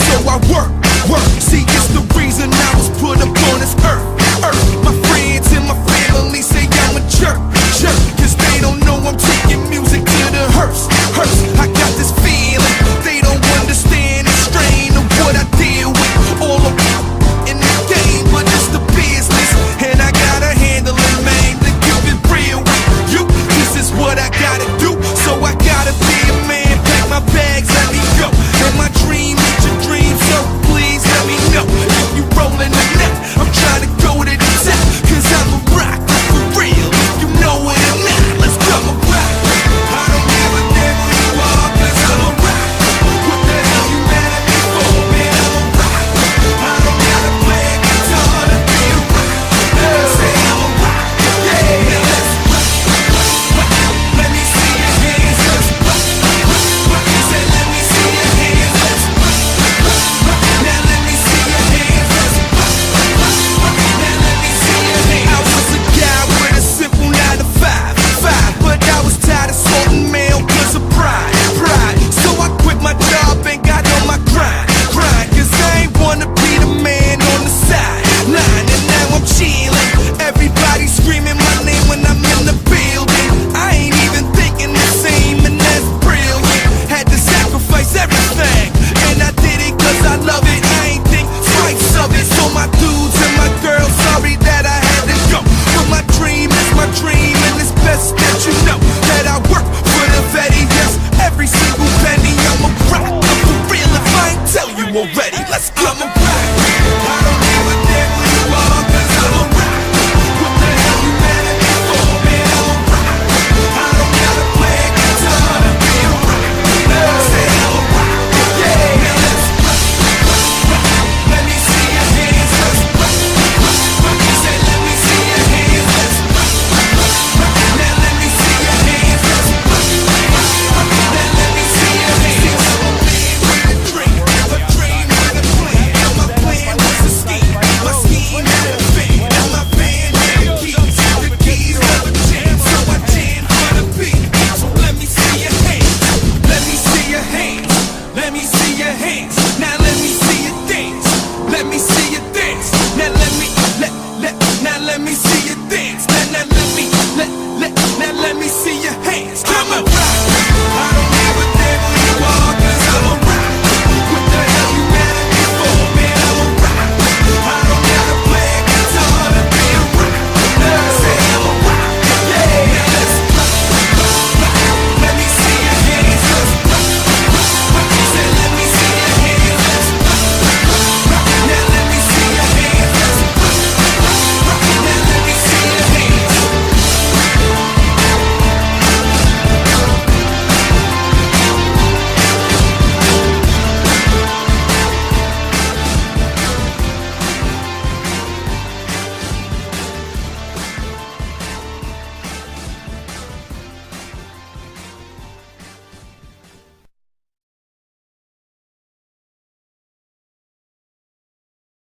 so I work. See, it's the reason I was put up on this earth. My friends and my family say I'm a jerk. Cause they don't know I'm taking music to the hearse. I got this feeling they don't understand the strain of what I deal with. All of in the game, but it's the business, and I gotta handle it, man, to keep it real with you. This is what I gotta do, so I gotta be a man. Pack my bags, let me go. And my dream is your dream, so please let me know if you rolling or not. I'm trying to go to the top, cause I'm a rock for real. If you know it or not, let's go. I'm a rock. I don't give a damn who you are, cause I'm a rock. What the hell you mad at me for, man? I'm a rock. I don't gotta play a guitar to be a rock. Say I'm a rock, yeah, now let's rock. Let me see your hands, let's rock. Say let me see your hands, let's rock. Now let me see your hands, let's rock. Now let me see your hands. I was a guy with a simple 9 to 5, but I was tired of sorting mail cause of pride. So I quit my job and got on my grind. Cause I ain't wanna be the man on the sideline. And now I'm chillin', everybody screaming my name when I'm in the building. I ain't even thinking the same, and that's brilliant. Had to sacrifice everything, and I did it cause I love it. I ain't think twice of it. So my dudes and my girls, sorry that I had to go, but my dream is my dream, and it's best that you know that I work for the very yes, every single penny. I'm a rock, for real if I ain't tell you already. Let's go. I'm a rock.